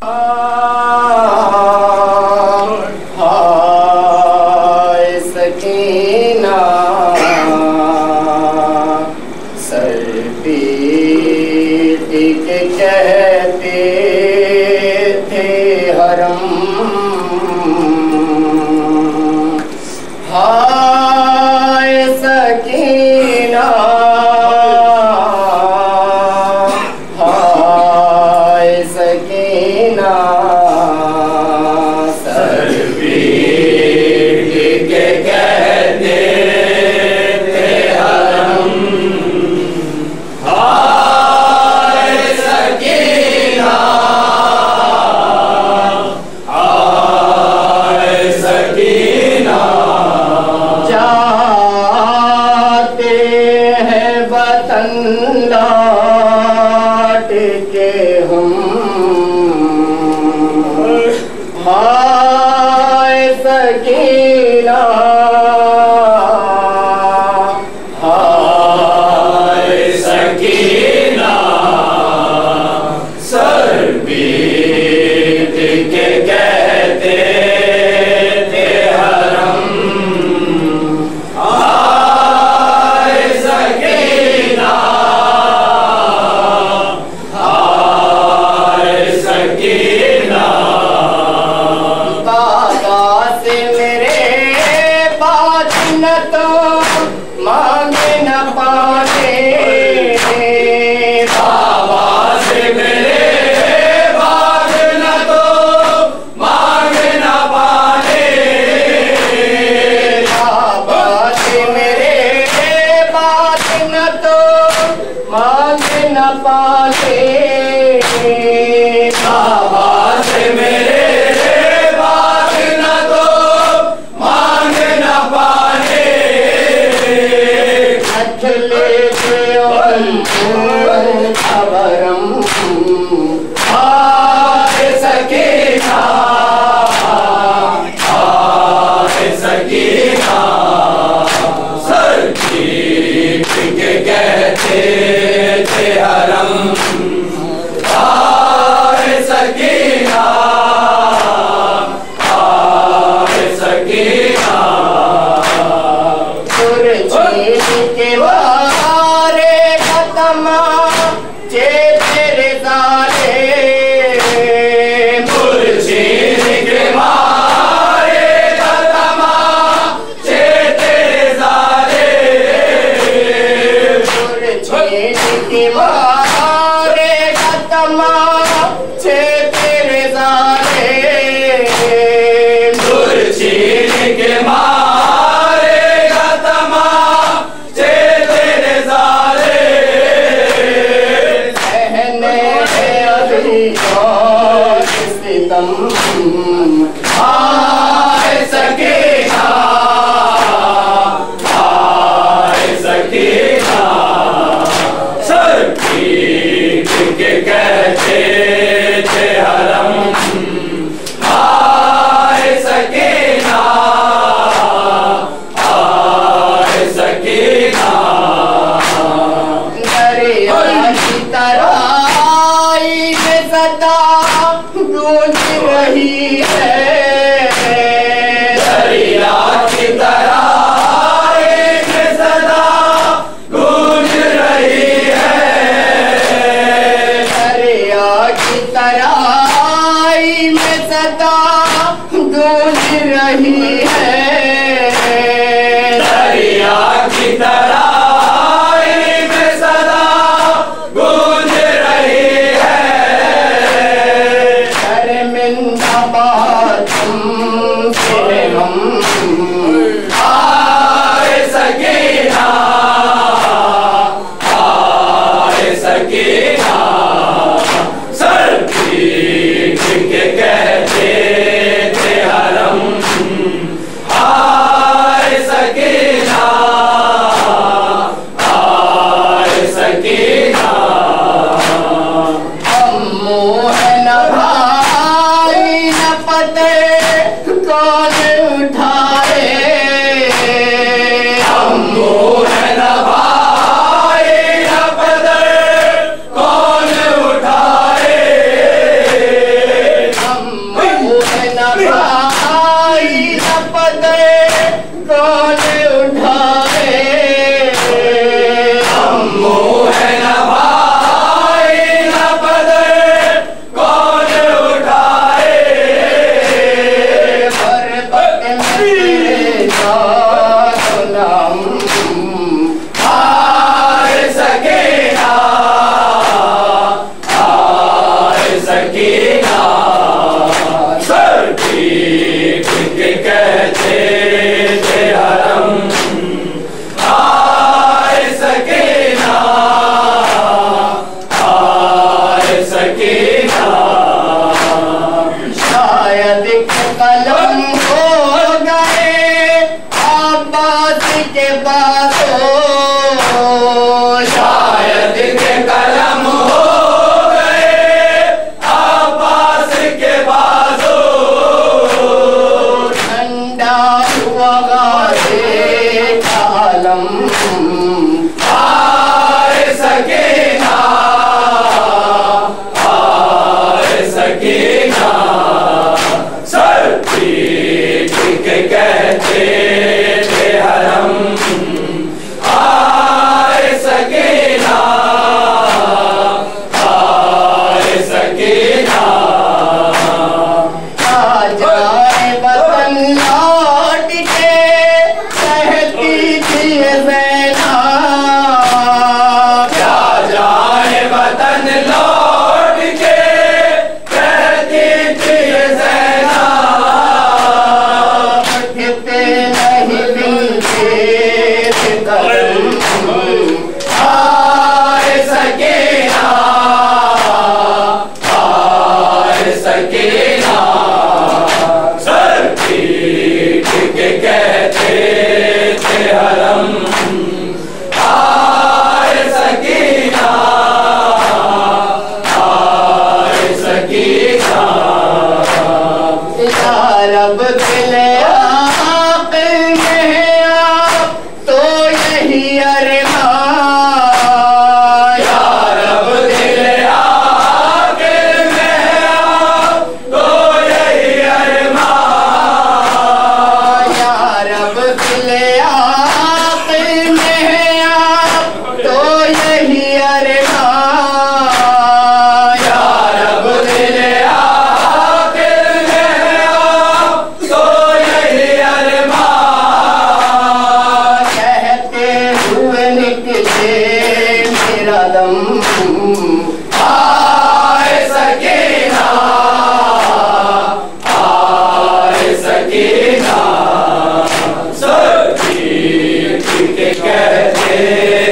हाय सकीना सर पीट के कहते थे हरम। हाय सकीना हाय सकीना सर पीट के कहते थे हरम। हाय सकीना हाय सकीना जाते हैं वतन लौट के हम। हाय सकीना हाय सकीना सर पीट के कहते थे हरम। हाय सकीना हाय सकीना बाबा से मेरे बात न तो मांगे न पाने। बाबा से मेरे बात न तो मांगे न पाने। बाबा से मेरे बात न तो मांगे न पाने। बाबा से मेरे बात न तो मांगे न पाने। अचले खबरम हाय सकीना हाय सकीना सर पीट के कहते थे हरम। हाय सकीना हाय सकीना सुरजीत के वारे खत्म चे तेरे सारे। सुरजीत के वारे खत्म चे तेरे सारे। सुरजीत के वारे खत्म चे तेरे सारे। सुरजीत के मारे खत्म चे तेरे सारे। कहने अभी और सितम हाय सकीना हाय सकीना सर पीट के कहते थे हरम। हाय सकीना हाय सकीना दरिया की तराई में सदा करम। आए सकीना, आए सकीना, सर पीट के कहते थे हरम। आए सकीना, आए सकीना, आ जाए वतन लौट के कहती थी ज़ैनब। क्या जाए वतन लौट के कहती थी ज़ैनब। उठते नहीं मिलते थे कदम। आए सकीना, आए सकीना, सर पीट के कहते थे हरम। आए सकीना, आए सकीना, या रब दिल आक़िल में आप तो यही अरमान। या रब दिल आक़िल में आप तो यही अरमान। या रब दिल आक़िल में आप तो यही अरमान। या रब दिल आक़िल में आप तो यही अरमान। कहते हुए निकले मेरा दम। आए सकीना, आए सकीना, सर पीट के कहते